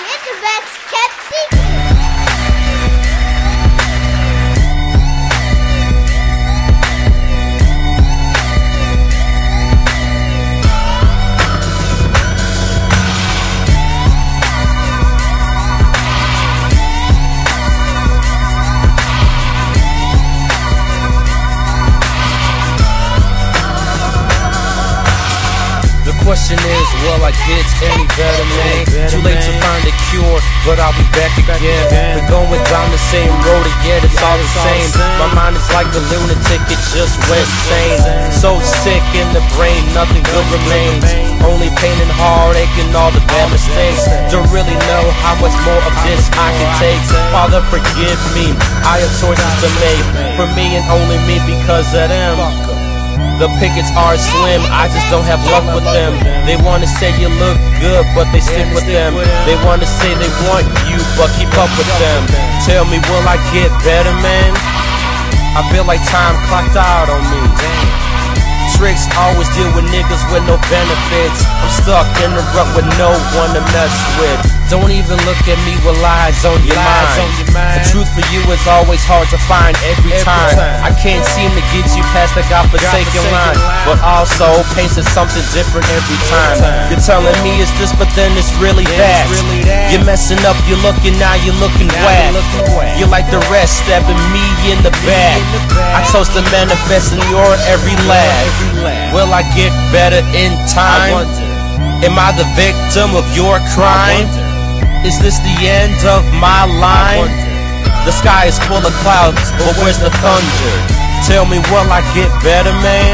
it's the best kept secret. Question is, will I get any better, man? Too late to find a cure, but I'll be back again. We're going down the same road again, it's all the same. My mind is like a lunatic, it just went insane. So sick in the brain, nothing good remains. Only pain and heartache and all the bad mistakes. Don't really know how much more of this I can take. Father, forgive me, I have choices to make. For me and only me because of them. The pickets are slim, I just don't have luck with them. They wanna say you look good, but they stick with them. They wanna say they want you, but keep up with them. Tell me, will I get better, man? I feel like time clocked out on me. Tricks always deal with niggas with no benefits. I'm stuck in the rut with no one to mess with. Don't even look at me with lies on your mind. The truth for you is always hard to find every time. I can't seem to get you past the godforsaken line, but also paints it something different every time. You're telling me it's this, but then it's really that. You're messing up, you're looking now, you're looking whack. You're like the rest, stabbing me in the back. I chose to manifest in your every laugh. Will I get better in time? Am I the victim of your crime? Is this the end of my line? The sky is full of clouds, but where's the thunder? Tell me, will I get better, man?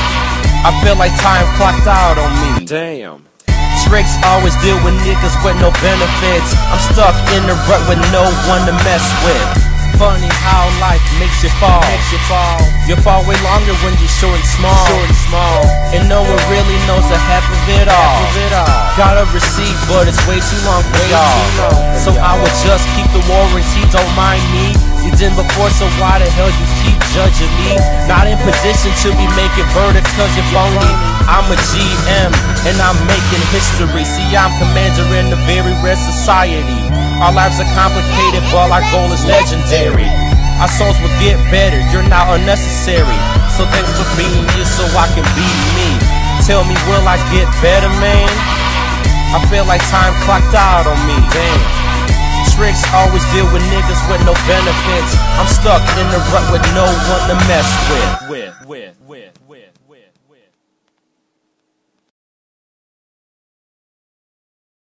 I feel like time clocked out on me. Damn. Tricks always deal with niggas with no benefits. I'm stuck in the rut with no one to mess with. Funny how life makes you fall. You fall way longer when you're short and small. And no one really knows the half of it all. Got a receipt, but it's way too long for y'all. So I would just keep the warranty, don't mind me. You didn't before, so why the hell you keep judging me? Not in position to be making verdicts, cause you're phony. I'm a GM, and I'm making history. See, I'm commander in a very rare society. Our lives are complicated, but our goal is legendary. Our souls will get better, you're not unnecessary. So thanks for being you so I can be me. Tell me, will I get better, man? I feel like time clocked out on me. Damn. Tricks always deal with niggas with no benefits. I'm stuck in the rut with no one to mess with.